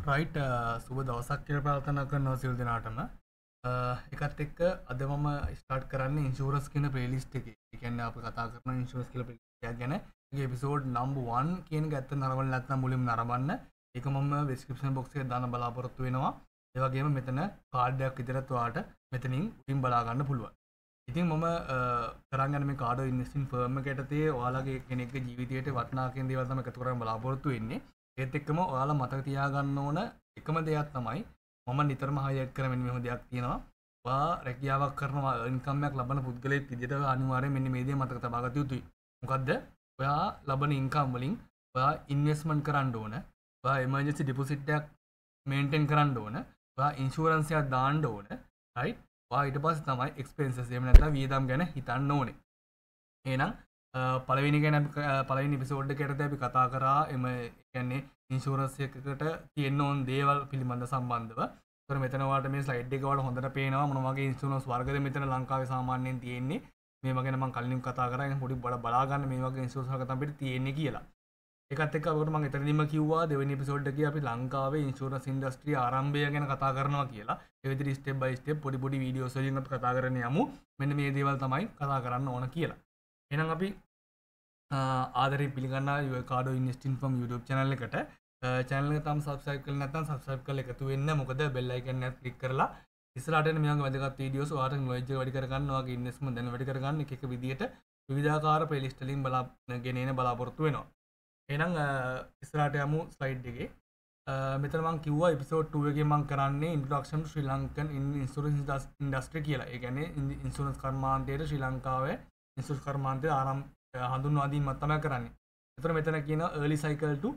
Right සුබ දවසක් කියලා ප්‍රාර්ථනා කරනවා සියලු දෙනාටම. එකත් එක්ක අද මම ස්ටාර්ට් කරන්නේ ඉන්ෂුරන්ස් කියන ප්ලේලිස්ට් එකේ. ඒ කියන්නේ අපි කතා කරන ඉන්ෂුරන්ස් කියලා ප්ලේලිස්ට් එකක් ගැන. ඒකේ එපිසෝඩ් නම්බර් 1 කියන එක ඇත්ත නරඹන්න නැත්නම් මුලින්ම නරඹන්න. ඒක මම ඩිස්ක්‍රිප්ෂන් බොක්ස් එකේ දාන්න බලාපොරොත්තු වෙනවා. ඒ වගේම මෙතන කාඩ් එකක් විතරත් ඔයාලට මෙතනින් උඩින් බලා ගන්න පුළුවන්. ඉතින් මම කරන් යන මේ කාඩෝ ඉන්වෙස්ටිං ෆර්ම් එකට තේ ඔයාලගේ කෙනෙක්ගේ ජීවිතයට වටිනා කියන දේවල් තමයි එකතු කරගෙන බලාපොරොත්තු වෙන්නේ. ඒත් එක්කම ඔයාලා මතක තියාගන්න ඕන එකම දෙයක් තමයි මම නිතරම හයිලයිට් කරන මෙන්න මෙහෙම දෙයක් තියෙනවා. ඔයා රැකියාවක් කරනවා ඉන්කම් එකක් ලබන පුද්ගලයෙක් විදිහට අනිවාර්යයෙන් මෙන්න මේ දේ මතක තබා ගත යුතුයි. මොකද්ද? ඔයා ලබන ඉන්කම් වලින් ඔයා ඉන්වෙස්ට්මන්ට් කරන්න ඕන. ඔයා එමර්ජන්සි ඩිපොසිට් එකක් මේන්ටේන් කරන්න ඕන. ඔයා ඉන්ෂුරන්ස් එකක් දාන්න ඕන. රයිට්? ඔයා ඊට පස්සේ තමයි එක්ස්පෙන්සස් එහෙම නැත්නම් වියදම් ගැන හිතන්න ඕනේ. එහෙනම් පළවෙනි ගැන පළවෙනි එපිසෝඩ් එකේදී අපි කතා කරා එම කියන්නේ ඉන්ෂුරන්ස් එකකට තියෙන්න ඕන දේවල් පිළිබඳ සම්බන්ධව. ඒතර මෙතන ඔයාලට මේ ස්ලයිඩ් එක වල හොඳට පේනවා මොන වගේ ඉන්ෂුරන්ස් වර්ගද මෙතන ලංකාවේ සාමාන්‍යයෙන් තියෙන්නේ. මේවා ගැන මම කලින් කතා කරා. ඒක පොඩි බලා ගන්න මේ වගේ ඉන්ෂුරන්ස් වර්ග තමයි තියෙන්නේ කියලා. ඒකත් එක්ක අපිට මම එතනදීම කිව්වා දෙවෙනි එපිසෝඩ් එකේ අපි ලංකාවේ ඉන්ෂුරන්ස් ඉන්ඩස්ට්‍රි ආරම්භය ගැන කතා කරනවා කියලා. ඒ විදිහට ස්ටෙප් බයි ස්ටෙප් පොඩි පොඩි වීඩියෝස් වලින් අපි කතා කරගෙන යමු. මෙන්න මේ දේවල් තමයි කතා කරන්න ඕන කියලා. එහෙනම් අපි ආදරේ පිළිගන්නා කාඩෝ ඉන්වෙස්ටිං ෆර්ම් YouTube channel එකට channel එක තාම subscribe කරලා නැත්නම් subscribe කරලා එකතු වෙන්න. මොකද bell icon එකත් click කරලා ඉස්සරහට එන මේ වගේ වැදගත් වීඩියෝස් ඔයාලට knowledge එක වැඩි කරගන්න, ඔයාගේ investment දැන වැඩි කරගන්න එක විදියට විවිධාකාර playlist වලින් ගෙනෙන බලාපොරොත්තු වෙනවා. එහෙනම් ඉස්සරහට යමු slide එකේ. මෙතන මම කිව්වා episode 2 එකේ මම කරන්නේ introduction to Sri Lankan insurance industry කියලා. ඒ කියන්නේ ඉන්ෂුරන්ස් කර්මාන්තයේ ශ්‍රී ලංකාවේ ඉන්ෂුරන්ස් කර්මාන්තයේ හඳුන්වා දීමක් තමයි කරන්නේ. එතකොට මෙතන කියන early cycle to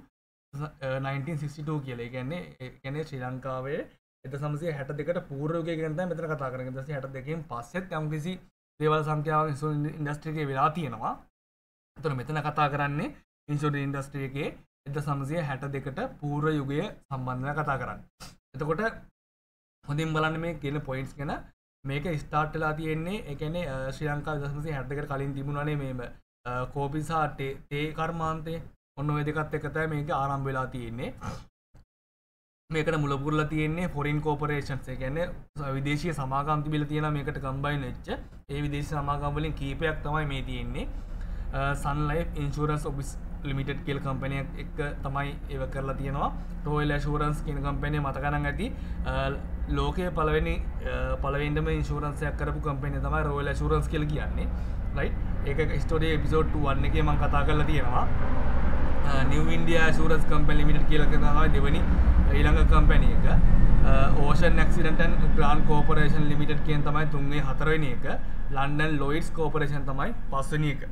1962 කියලා. ඒ කියන්නේ ශ්‍රී ලංකාවේ 1962ට පූර්ව යුගය ගැන තමයි මෙතන කතා කරන්නේ. 1962කින් පස්සෙත් යම්කිසි දේවල් සංඛ්‍යාවක් ඉන්ෂුරන්ස් ඉන්ඩස්ට්‍රි එකේ වෙලා තියෙනවා. එතකොට මෙතන කතා කරන්නේ ඉන්ෂුරන්ස් ඉන්ඩස්ට්‍රි එකේ 1962ට පූර්ව යුගය සම්බන්ධව කතා කරන්නේ. එතකොට හොඳින් බලන්න මේ කියන පොයින්ට්ස් ගැන. මේක ස්ටාර්ට් වෙලා තියෙන්නේ ඒ කියන්නේ ශ්‍රී ලංකාවේ 1962කට කලින් තිබුණානේ මේ කෝපි සහ තේ කර්මාන්තය. ඔන්න ඔය දෙකත් එක තමයි මේක ආරම්භ වෙලා තියෙන්නේ. මේකට මුල පුරලා තියෙන්නේ ෆොරින් කෝපරේෂන්ස්. ඒ කියන්නේ විදේශීය සමාගම් තිබිලා තියෙනවා මේකට කම්බයින් වෙච්ච. ඒ විදේශී සමාගම් වලින් කීපයක් තමයි මේ තියෙන්නේ. Sun Life Insurance Office Limited කියලා කම්පැනියක් එක තමයි ඒව කරලා තියෙනවා. Royal Assurance කියන කම්පැනිය මතක නම් ඇති. ලෝකයේ පළවෙනිම ඉන්ෂුරන්ස් එකක් කරපු කම්පැනිය තමයි Royal Assurance කියලා කියන්නේ. right? ඒක ස්ටෝරි එපිසෝඩ් 1 එකේ මම කතා කරලා තියෙනවා. New India Assurance Company Limited කියලා තමයි දෙවෙනි ඊළඟ කම්පැනි එක. Ocean Accident and Grant Corporation Limited කියන තමයි තුන්වෙනි හතරවෙනි එක. London Lloyds Corporation තමයි පස්වෙනි එක.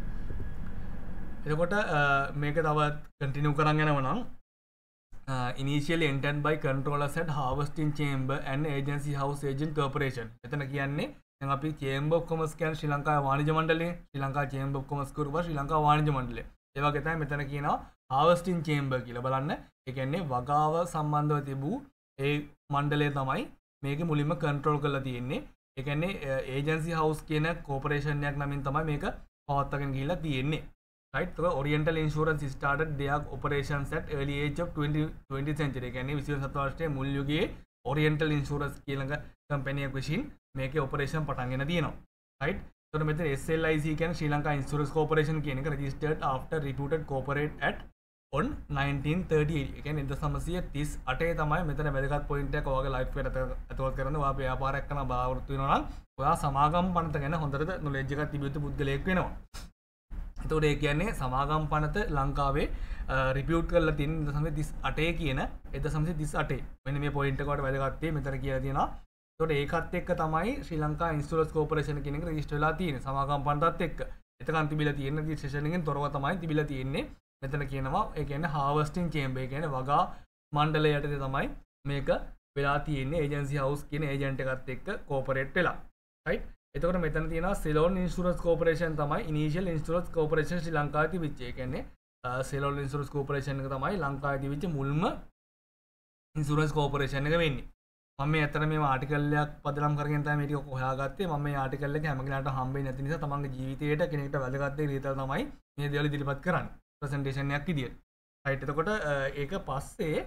එතකොට මේක තව කන්ටිනියු කරන් යනවා නම් initially entered by controllers at Harvesting Chamber and Agency House Agent Corporation. එතන කියන්නේ දැන් අපි Chamber of Commerce කියන්නේ ශ්‍රී ලංකා වාණිජ්‍ය මණ්ඩලය. ශ්‍රී ලංකා Chamber of Commerce කරුවා ශ්‍රී ලංකා වාණිජ්‍ය මණ්ඩලය. ඒ වගේ තමයි මෙතන කියනවා Harvesting Chamber කියලා. බලන්න. ඒ කියන්නේ වගාව සම්බන්ධව තිබූ ඒ මණ්ඩලය තමයි මේක මුලින්ම කන්ට්‍රෝල් කරලා තියෙන්නේ. ඒ කියන්නේ Agency House කියන corporation එකක් නමින් තමයි මේක පවත්වාගෙන ගිහිල්ලා තියෙන්නේ. right? So Oriental Insurance started their operations at early age of 20th century. කියන්නේ 20 සතවර්ෂයේ මුල් යුගයේ Oriental Insurance කියන කම්පැනි එක විසින් මේකේ ඔපරේෂන් පටන් ගෙන තියෙනවා. right? So මෙතන SLIC කියන්නේ ශ්‍රී ලංකා Insurance Corporation කියන එක registered after reputed corporate act on 1938. ඒ කියන්නේ 1938 තමයි මෙතන වැදගත් පොයින්ට් එකක් ඔයාගේ ලයිෆ් එකට ඇතුළත් කරන්න. ඔයා ව්‍යාපාරයක් කරන බලාපොරොත්තු වෙනවා නම් ඔයා සමාගම් පනත ගැන හොඳට knowledge එකක් තිබිය යුතු පුද්ගලයෙක් වෙනවා. එතකොට ඒ කියන්නේ සමාගම් පනත ලංකාවේ රිපියුට් කරලා තියෙන 1938 කියන 1938. මෙන්න මේ පොයින්ට් එකට වැදගත් වෙයි මෙතන කියලා තියෙනවා. එතකොට ඒකත් එක්ක තමයි ශ්‍රී ලංකා ඉන්ෂුරන්ස් කෝපරේෂන් කියන එක රෙජිස්ටර් වෙලා තියෙන්නේ සමාගම් පනතත් එක්ක. එතකන් තිබිලා තියෙන රෙජිස්ට්‍රේෂන් එකෙන් තොරව තමයි තිබිලා තියෙන්නේ. මෙතන කියනවා ඒ කියන්නේ Harvesting Chamber. ඒ කියන්නේ වගා මණ්ඩලය යටතේ තමයි මේක වෙලා තියෙන්නේ. ඒජන්සි හවුස් කියන ඒජන්ට් එකත් එක්ක කෝපරේට් වෙලා. right? එතකොට මෙතන තියෙනවා Ceylon Insurance Corporation තමයි initial insurance corporation ශ්‍රී ලංකාවේ තිබිච්ච. ඒ කියන්නේ Ceylon Insurance Corporation එක තමයි ලංකාවේ තිබිච්ච මුල්ම ඉන්ෂුරන්ස් කෝපරේෂන් එක වෙන්නේ. මම මේ ඇත්තට මේ ආටිකල් එකක් පදනම් කරගෙන තමයි මේ ටික හොයාගත්තේ. මම මේ ආටිකල් එක හැම කෙනාටම හම්බෙන්නේ නැති නිසා තමන්ගේ ජීවිතේට කෙනෙක්ට වැදගත් දෙයක් විතර තමයි මේ දේවල් ඉදිරිපත් කරන්නේ. ප්‍රසන්ටේෂන් එකක් විදියට. right? එතකොට ඒක පස්සේ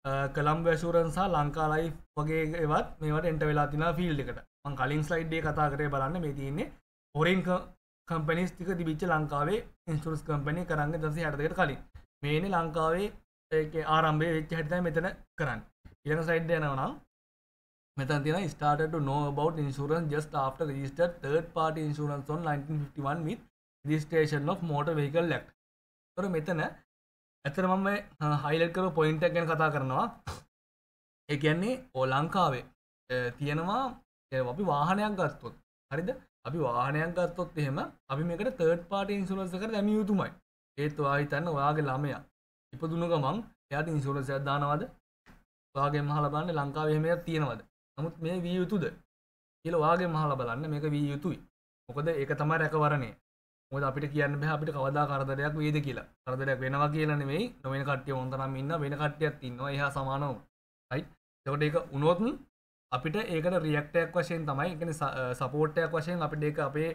කළම්බ ඇෂුරන්ස් සහ ලංකා ලයිෆ් වගේ ඒවත් මේවට එන්ටර් වෙලා තිනවා ෆීල්ඩ් එකට. මම කලින් ස්ලයිඩ් එකේ කතා කරේ බලන්න මේ තියෙන්නේ ෆොරින් කම්පැනිස් ටික තිබිච්ච ලංකාවේ ඉන්ෂුරන්ස් කම්පැනි කරන්නේ 2062කට කලින්. මේ ඉන්නේ ලංකාවේ ඒකේ ආරම්භය වෙච්ච හැටි තමයි මෙතන කරන්නේ. ඊළඟ ස්ලයිඩ් එක යනවා නම් මෙතන තියෙනවා started to know about insurance just after registered third party insurance on 1951 with registration of motor vehicle act. ඒතර මෙතන ඇත්තට මම මේ highlight කරපු point එක ගැන කතා කරනවා. ඒ කියන්නේ ලංකාවේ තියෙනවා අපි වාහනයක් ගත්තොත් හරිද? අපි වාහනයක් ගත්තොත් එහෙම අපි මේකට third party insurance එකට දැමිය යුතුමයි. ඒත් ඔයා හිතන්න ඔයාගේ ළමයා ඉපදුණු ගමන් එයාට insurance එකක් දානවද? ඔයාගෙන් අහලා බලන්න ලංකාවේ එහෙම එකක් තියෙනවද? නමුත් මේ විය යුතුද කියලා ඔයාගෙන් අහලා බලන්න මේක විය යුතුයි. මොකද ඒක තමයි රැකවරණය. මොකද අපිට කියන්න බෑ අපිට කවදා කරදරයක් වෙයිද කියලා. කරදරයක් වෙනවා කියලා නෙමෙයි. නොවෙන කට්ටිය මොන්තරම් ඉන්නවා වෙන කට්ටියක් ඉන්නවා. එහා සමානවම. රයිට්. එතකොට ඒක වුණොත් අපිට ඒකට රියැක්ට් එකක් වශයෙන් තමයි ඒ කියන්නේ සපෝට් එකක් වශයෙන් අපිට ඒක අපේ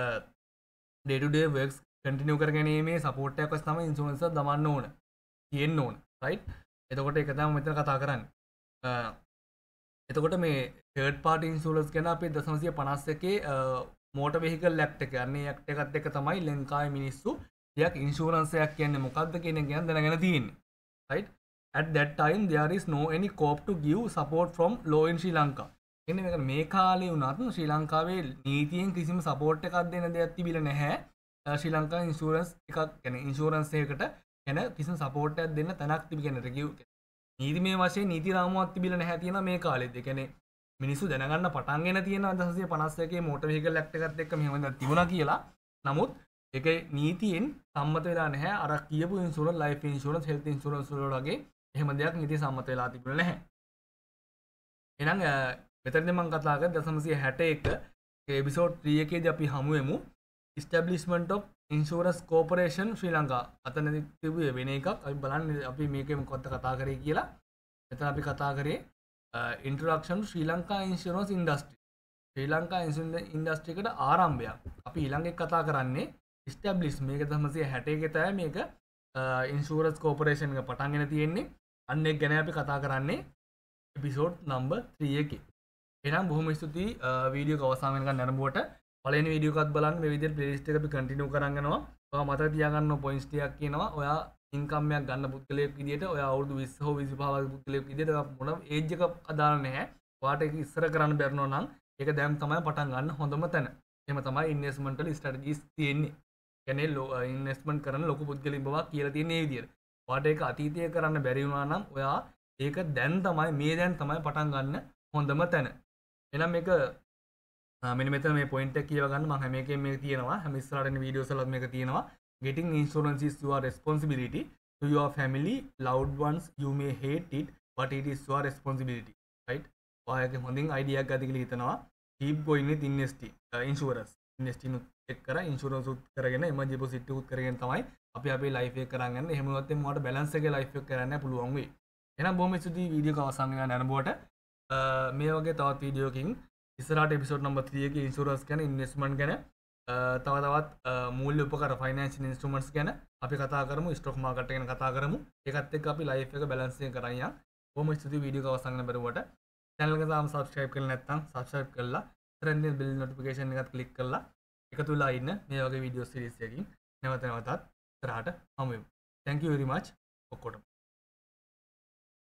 day to day works continue කරගැනීමේ සපෝට් එකක් වශයෙන් තමයි ඉන්ෂුරන්ස් එක දමන්න ඕන. තියෙන්න ඕන. රයිට්. එතකොට ඒක තමයි මෙතන කතා කරන්නේ. එතකොට මේ තර්ඩ් පාර්ටි ඉන්ෂුරන්ස් ගැන අපේ 1951 මෝටර් වෙහිකල් ඇක්ට් එක යන්නේ ඇක්ට් එකත් එක්ක තමයි ලංකාවේ මිනිස්සු ටිකක් ඉන්ෂුරන්ස් එකක් කියන්නේ මොකක්ද කියන එක ගැන දැනගෙන තියෙන්නේ. right at that time there is no any scope to give support from law in Sri Lanka. එන්නේ මේක මේ කාලේ වුණත් ශ්‍රී ලංකාවේ නීතියෙන් කිසිම සපෝට් එකක් දෙන්න දෙයක් තිබිලා නැහැ. ශ්‍රී ලංකා ඉන්ෂුරන්ස් එකක් කියන්නේ ඉන්ෂුරන්ස් එකකට එන කිසිම සපෝට් එකක් දෙන්න තැනක් තිබෙන්නේ රිවිව් නීතිමය වශයෙන් නීති රාමුවක් තිබිලා නැහැ තියෙනවා මේ කාලෙත්. ඒ කියන්නේ මිනිස්සු දැනගන්න පටන් ගෙන තියෙනවා 1951 මෝටර් වෙහිකල් ඇක්ට් එකත් එක්ක මෙහෙම දෙයක් තිබුණා කියලා. නමුත් ඒකේ නීතියෙන් සම්මත වෙලා නැහැ. අර කියපු insurance life insurance health insurance වල වගේ එහෙම දෙයක් නීති සම්මත වෙලා තිබුණේ නැහැ. එහෙනම් මෙතනදී මම කතා කරන්නේ 1961 එපිසෝඩ් 3 එකේදී අපි හමු වෙමු establishment of insurance corporation ශ්‍රී ලංකා. අතනදී තිබුණේ වෙන එකක්. අපි බලන්න අපි මේකේ මොකක්ද කතා කරේ කියලා. මෙතන අපි කතා කරේ introduction ශ්‍රී ලංකා insurance industry. ශ්‍රී ලංකා insurance industry එකට ආරම්භයක්. අපි ඊළඟට කතා කරන්නේ establish මේක 1961 තමයි මේක insurance corporation එක පටන් ගෙන තියෙන්නේ. අන්න ඒක ගැන අපි කතා කරන්නේ එපිසෝඩ් නම්බර් 3 එකේ. එහෙනම් බොහොම ස්තුතියි වීඩියෝ එක අවසන් වෙනකන් නරඹුවට. පළවෙනි වීඩියෝ එකත් බලන්න මේ විදිහට ප්ලේලිස්ට් එක අපි කන්ටිනියු කරන් යනවා. ඔයා මතක තියාගන්න පොයින්ට්ස් ටිකක් කියනවා. ඔයා ඉන්කම් එකක් ගන්න පුද්ගලයෙක් විදිහට ඔයා අවුරුදු 20 හෝ 25 වගේ පුද්ගලයෙක් විදිහට මොන ඒජ් එක අදාළ නැහැ. ඔයාට ඒක ඉස්සර කරන්න බැරිනෝ නම් ඒක දැන් තමයි පටන් ගන්න හොඳම තැන. එහෙම තමයි ඉන්වෙස්ට්මන්ට් ස්ට්‍රැටජිස් තියෙන්නේ. කියන්නේ ඉන්වෙස්ට්මන්ට් කරන ලොකු පුද්ගලයෙක් බව කියලා තියෙන මේ විදිහට. ඔයාට ඒක අතීතයේ කරන්න බැරි වුණා නම් ඔයා ඒක දැන් තමයි පටන් ගන්න හොඳම තැන. එහෙනම් මේක මෙන්න මෙතන මේ පොයින්ට් එක කියව ගන්න මම හැම එකෙම මේක තියෙනවා. හැම ඉස්සරහට එන වීඩියෝස් වලත් මේක තියෙනවා. Getting insurance is your responsibility to your family, loved ones. You may hate it, but it is your responsibility. Right? ඔයාගේ හොඳින් idea එකක් ගන්න කියලා හිතනවා. Keep going with insurance. Investing එක කරා insurance උත් කරගෙන emergency deposit උත් කරගෙන තමයි අපි අපේ life එක කරන් යන්නේ. එහෙම වුණත් මොකට balance එකේ life එක කරන්න පුළුවන් වෙයි. එහෙනම් බොහොම ස්තුතියි වීඩියෝ එක අවසන් වෙන යනකොට මේ වගේ තවත් වීඩියෝ එකකින් ඉස්සරහට එපිසෝඩ් නම්බර් 3 එකේ ඉන්ෂුරන්ස් ගැන ඉන්වෙස්ට්මන්ට් ගැන තවත් මූල්‍ය උපකර ෆයිනෑන්ෂියල් ඉන්ස්ට්‍රුමන්ට්ස් ගැන අපි කතා කරමු. ස්ටොක් මාකට් ගැන කතා කරමු. ඒකත් එක්ක අපි ලයිෆ් එක බැලන්ස් එක කරන් යන්න. බොහොම ස්තුතියි වීඩියෝ එක අවසන් වෙන බරුවට. channel එක තාම subscribe කරලා නැත්නම් subscribe කරලා ඉතින් bell notification එකත් click කරලා එකතු වෙලා ඉන්න මේ වගේ වීඩියෝ series එකකින් නැවත නැවතත් ඉස්සරහට හමු වෙමු. Thank you very much ඔක්කොටම.